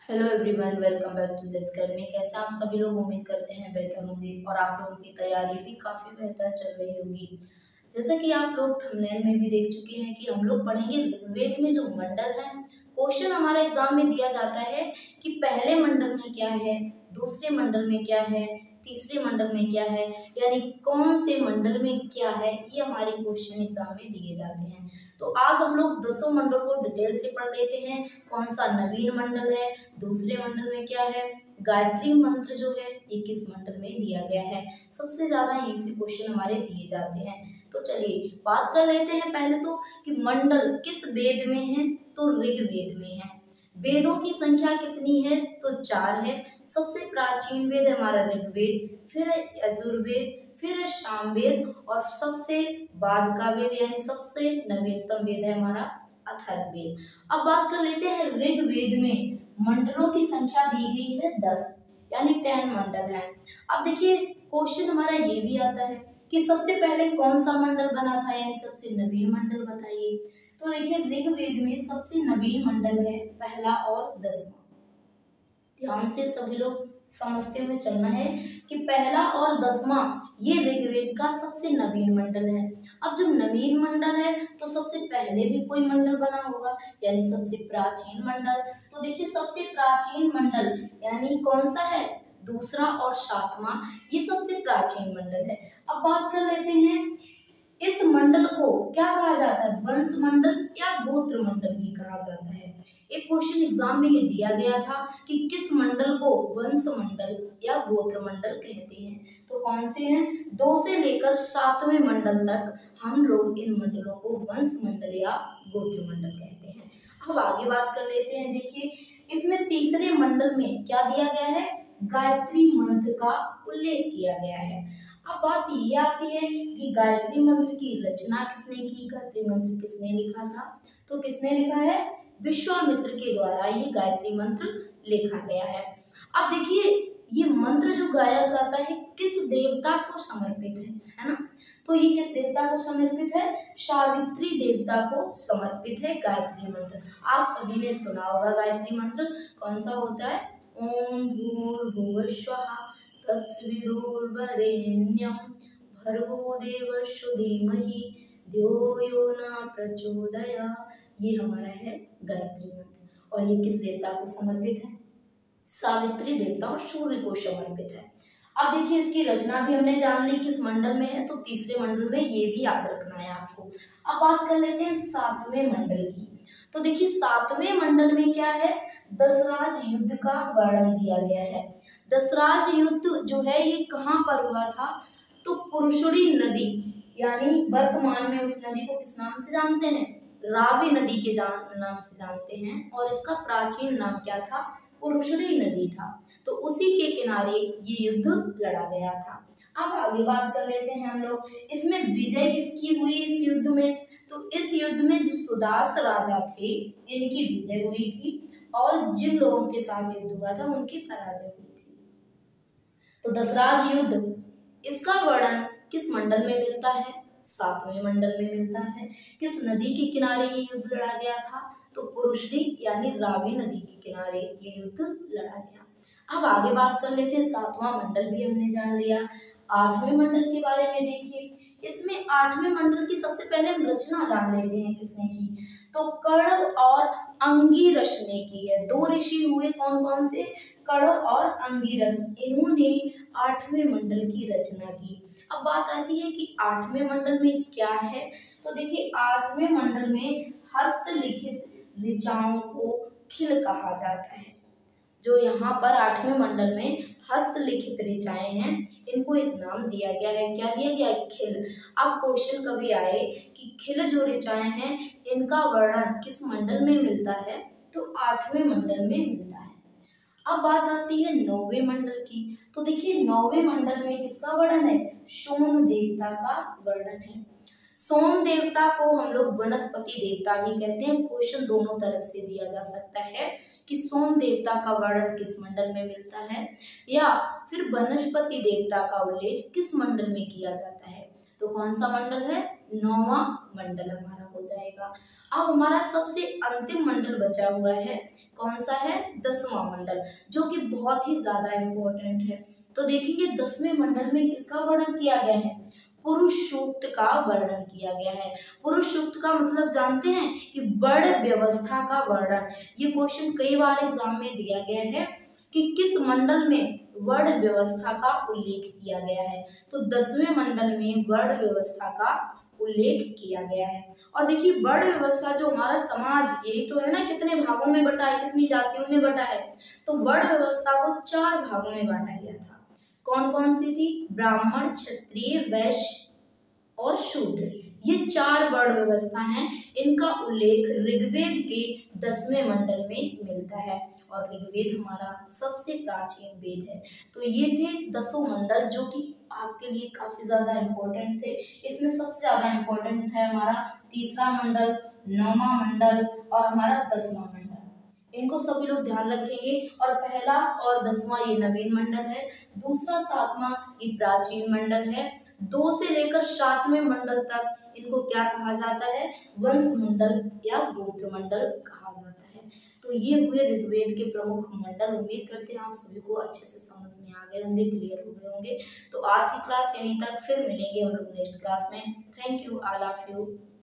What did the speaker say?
Hello everyone, welcome back to जज Academy. कैसे आप सभी लोग? उम्मीद करते हैं बेहतर होंगे और आप लोगों की तैयारी भी काफ़ी बेहतर चल रही होगी। जैसा कि आप लोग थंबनेल में भी देख चुके हैं कि हम लोग पढ़ेंगे ऋग्वेद में जो मंडल है। क्वेश्चन हमारे एग्जाम में दिया जाता है कि पहले मंडल में क्या है, दूसरे मंडल में क्या है, तीसरे मंडल में क्या है, यानी कौन से मंडल में क्या है, ये हमारे क्वेश्चन एग्जाम में दिए जाते हैं। तो आज हम लोग 10 मंडल को डिटेल से पढ़ लेते हैं। कौन सा नवीन मंडल है, दूसरे मंडल में क्या है, गायत्री मंत्र जो है ये किस मंडल में दिया गया है। सबसे ज्यादा यही से क्वेश्चन हमारे दिए जाते हैं। तो चलिए बात कर लेते हैं पहले तो कि मंडल किस वेद में है, तो ऋग्वेद में है। वेदों की संख्या कितनी है, तो 4 है। सबसे प्राचीन वेद है हमारा ऋग्वेद, फिर है यजुर्वेद, फिर है सामवेद और सबसे बाद का वेद यानी सबसे नवीनतम वेद है हमारा अथर्ववेद। अब बात कर लेते हैं ऋग्वेद में मंडलों की संख्या दी गई है 10, यानी 10 मंडल है। अब देखिए क्वेश्चन हमारा ये भी आता है कि सबसे पहले कौन सा मंडल बना था, यानी सबसे नवीन मंडल बताइए। तो देखिए ऋग्वेद में सबसे नवीन मंडल है पहला और 10वां। ध्यान से सभी लोग समझते हुए चलना है कि पहला और 10वां ये ऋग्वेद का सबसे नवीन मंडल है। अब जब नवीन मंडल है तो सबसे पहले भी कोई मंडल बना होगा, यानी सबसे प्राचीन मंडल। तो देखिए सबसे प्राचीन मंडल यानी कौन सा है, दूसरा और 7वां, ये सबसे प्राचीन मंडल है। अब बात कर लेते हैं इस मंडल को क्या कहा जाता है, वंश मंडल या गोत्र मंडल भी कहा जाता है। एक क्वेश्चन एग्जाम में ये दिया गया था कि किस मंडल को वंश मंडल या गोत्र मंडल कहते हैं। तो कौन से हैं, 2 से लेकर 7वें मंडल तक हम लोग इन मंडलों को वंश मंडल या गोत्र मंडल कहते हैं। अब आगे बात कर लेते हैं। देखिए इसमें तीसरे मंडल में क्या दिया गया है, गायत्री मंत्र का उल्लेख किया गया है। अब बात ये आती है कि गायत्री मंत्र की रचना किसने की, गायत्री मंत्र किसने लिखा था, तो किसने लिखा है, विश्वामित्र के द्वारा ये गायत्री मंत्र लिखा गया है। अब देखिए ये मंत्र जो गाया जाता है किस देवता को समर्पित है ना, तो ये किस देवता को समर्पित है, सावित्री देवता को समर्पित है गायत्री मंत्र। आप सभी ने सुना होगा गायत्री मंत्र कौन सा होता है, ओम भूर्भुवस्वः तत्सवितुर्वरेण्यं भर्गो देवस्य धीमहि धियो यो न प्रचोदयात्। ये हमारा है गायत्री मंत्र और ये किस देवता को समर्पित है, सावित्री देवता और सूर्य को समर्पित है। अब देखिए इसकी रचना भी हमने जान ली किस मंडल में है, तो तीसरे मंडल में, ये भी याद रखना है आपको। अब बात कर लेते हैं 7वें मंडल की। तो देखिए 7वें मंडल में क्या है, दशराज युद्ध का वर्णन दिया गया है। दशराज युद्ध जो है ये कहाँ पर हुआ था, तो पुरुषड़ी नदी, यानी वर्तमान में उस नदी को किस नाम से जानते हैं, रावी नदी के नाम से जानते हैं, और इसका प्राचीन नाम क्या था, पुरुषड़ी नदी था। तो उसी के किनारे ये युद्ध लड़ा गया था। अब आगे बात कर लेते हैं हम लोग, इसमें विजय किसकी हुई इस युद्ध में, तो इस युद्ध में जो सुदास राजा थे इनकी विजय हुई थी और जिन लोगों के साथ युद्ध हुआ था उनकी पराजय हुई थी। तो दशराज युद्ध इसका वर्णन किस मंडल में मिलता है, 7वें मंडल में मिलता है। किस नदी के किनारे ये युद्ध लड़ा गया था, तो पुरुषड़ी यानी रावी नदी के किनारे ये युद्ध लड़ा गया। अब आगे बात कर लेते हैं, 7वां मंडल भी हमने जान लिया। 8वें मंडल के बारे में देखिए, इसमें 8वें मंडल की सबसे पहले हम रचना जान लेते हैं किसने की, तो कर्ण और अंगिरस ने की है। 2 ऋषि हुए कौन कौन से, कर्ण और अंगिरस, इन्होंने 8वें मंडल की रचना की। अब बात आती है कि 8वें मंडल में क्या है, तो देखिए 8वें मंडल में हस्तलिखित ऋचाओं को खिल कहा जाता है। जो यहाँ पर 8वें मंडल में हस्तलिखित ऋचाएं हैं इनको एक नाम दिया गया है, क्या दिया गया है, खिल। अब क्वेश्चन कभी आए कि खिल जो ऋचाएं हैं इनका वर्णन किस मंडल में मिलता है, तो 8वें मंडल में मिलता है। अब बात आती है 9वें मंडल की। तो देखिए 9वें मंडल में किसका वर्णन है, सोम देवता का वर्णन है। सोम देवता को हम लोग वनस्पति देवता भी कहते हैं। क्वेश्चन दोनों तरफ से दिया जा सकता है कि सोम देवता का वर्णन किस मंडल में मिलता है, या फिर वनस्पति देवता का उल्लेख किस मंडल में किया जाता है। तो कौन सा मंडल है, 9वां मंडल हमारा हो जाएगा। अब हमारा सबसे अंतिम मंडल बचा हुआ है, कौन सा है? 10वां मंडल, जो कि बहुत ही ज्यादा इम्पोर्टेंट है। तो देखेंगे 10वें मंडल में किसका वर्णन किया गया है? पुरुष सूक्त का वर्णन किया गया है। पुरुष सूक्त का मतलब जानते हैं कि वर्ण व्यवस्था का वर्णन। ये क्वेश्चन कई बार एग्जाम में दिया गया है कि किस मंडल में वर्ण व्यवस्था का उल्लेख किया गया है। तो 10वें मंडल में वर्ण व्यवस्था का उल्लेख किया गया है। और देखिए वर्ण व्यवस्था जो हमारा समाज, यही तो है ना, कितने भागों में बटा है, कितनी जातियों में बटा है। तो वर्ण व्यवस्था को 4 भागों में बांटा गया था। कौन कौन सी थी? ब्राह्मण, क्षत्रिय, वैश्य और शूद्र। ये 4 वर्ण व्यवस्था हैं। इनका उल्लेख ऋग्वेद के 10वें मंडल में मिलता है और ऋग्वेद हमारा सबसे प्राचीन वेद है। तो ये थे 10 मंडल जो कि आपके लिए काफी ज्यादा इम्पोर्टेंट थे। इसमें सबसे ज्यादा इम्पोर्टेंट है हमारा तीसरा मंडल, 9वां मंडल और हमारा 10वां मंडल। इनको सभी लोग ध्यान रखेंगे। और पहला और 10वां ये नवीन मंडल है, दूसरा 7वां ये प्राचीन मंडल है। 2 से लेकर 7वें मंडल तक इनको क्या कहा जाता है? वंश मंडल या गोत्र मंडल कहा जाता है। तो ये हुए ऋग्वेद के प्रमुख मंडल। उम्मीद करते हैं आप सभी को अच्छे से समझ में आ गए होंगे, क्लियर हो गए होंगे। तो आज की क्लास यहीं तक, फिर मिलेंगे हम लोग नेक्स्ट क्लास में। Thank you, I love you.